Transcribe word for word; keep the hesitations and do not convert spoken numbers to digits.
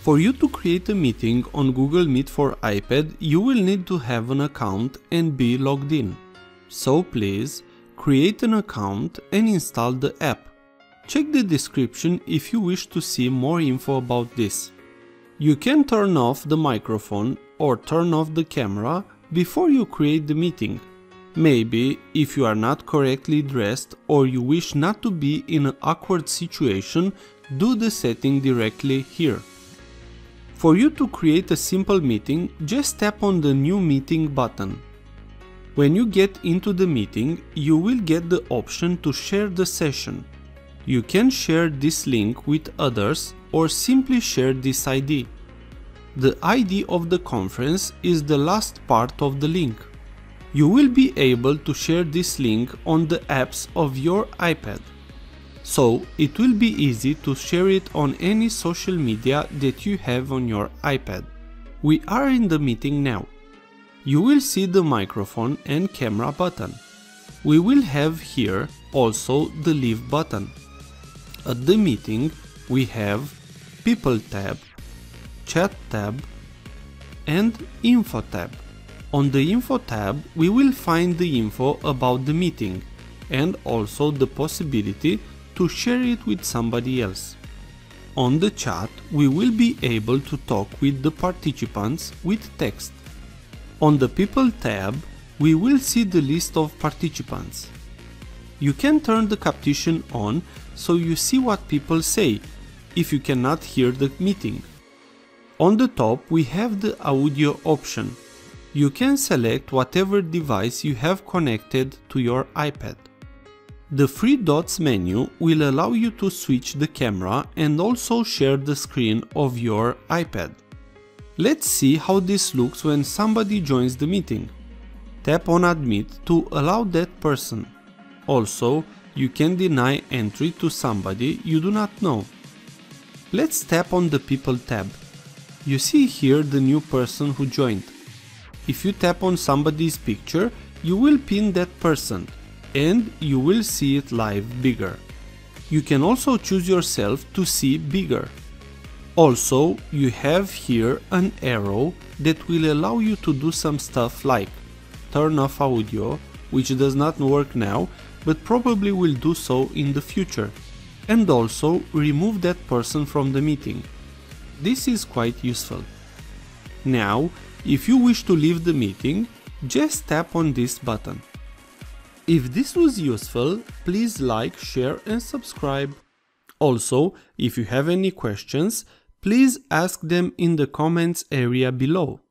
For you to create a meeting on Google Meet for iPad, you will need to have an account and be logged in. So please, create an account and install the app. Check the description if you wish to see more info about this. You can turn off the microphone or turn off the camera before you create the meeting. Maybe if you are not correctly dressed or you wish not to be in an awkward situation, do the setting directly here. For you to create a simple meeting, just tap on the New Meeting button. When you get into the meeting, you will get the option to share the session. You can share this link with others or simply share this I D. The I D of the conference is the last part of the link. You will be able to share this link on the apps of your iPad. So it will be easy to share it on any social media that you have on your iPad. We are in the meeting now. You will see the microphone and camera button. We will have here also the Leave button. At the meeting we have People tab, Chat tab and Info tab. On the Info tab we will find the info about the meeting and also the possibility to share it with somebody else. On the chat we will be able to talk with the participants with text. On the People tab we will see the list of participants. You can turn the caption on so you see what people say if you cannot hear the meeting. On the top we have the audio option. You can select whatever device you have connected to your iPad. The three dots menu will allow you to switch the camera and also share the screen of your iPad. Let's see how this looks when somebody joins the meeting. Tap on Admit to allow that person. Also, you can deny entry to somebody you do not know. Let's tap on the People tab. You see here the new person who joined. If you tap on somebody's picture, you will pin that person and you will see it live bigger. You can also choose yourself to see bigger. Also, you have here an arrow that will allow you to do some stuff like turn off audio, which does not work now, but probably will do so in the future, and also remove that person from the meeting. This is quite useful. Now, if you wish to leave the meeting, just tap on this button. If this was useful, please like, share and subscribe. Also, if you have any questions, please ask them in the comments area below.